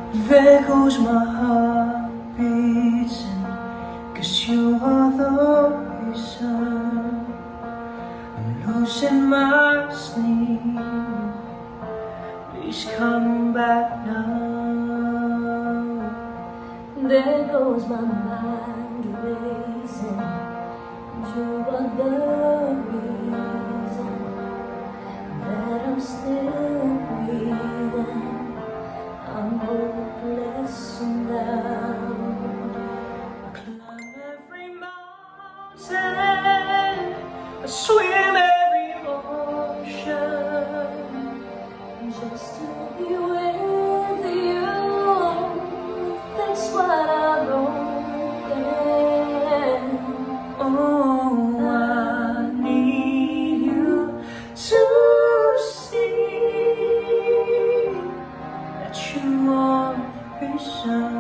There goes my heart beating, 'cause you are the reason I'm losing my sleep. Please come back now. There goes my mind racing, you are the reason that I'm still breathing. I'm hopeless now. I climb every mountain, I swim every ocean, Just to be with you, that's what I'm longing. oh, I need you to see that you are the reason.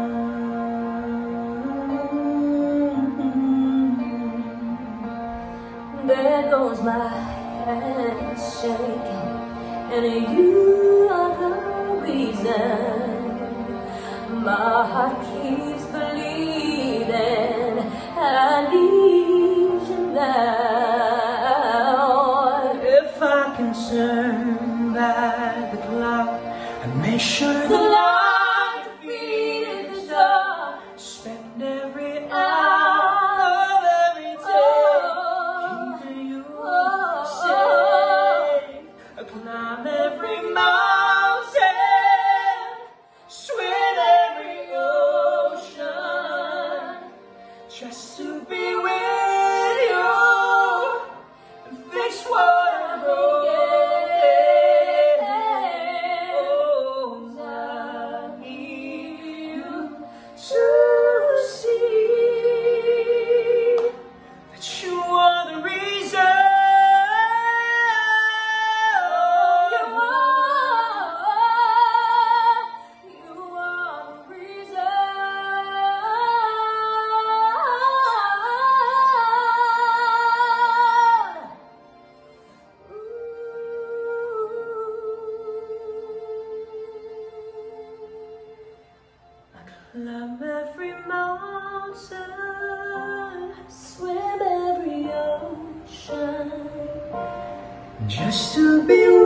There goes my hand shaking, and you are the reason my heart keeps bleeding. I need you now. If I can turn back the clock and make sure the light defeated the dark, spend every hour of every day keeping you safe. I climb every mountain, swim every ocean, just to be with you and fix what I'm broken. Oh, I need you to see that you are the reason. Climb every mountain, Swim every ocean, just to be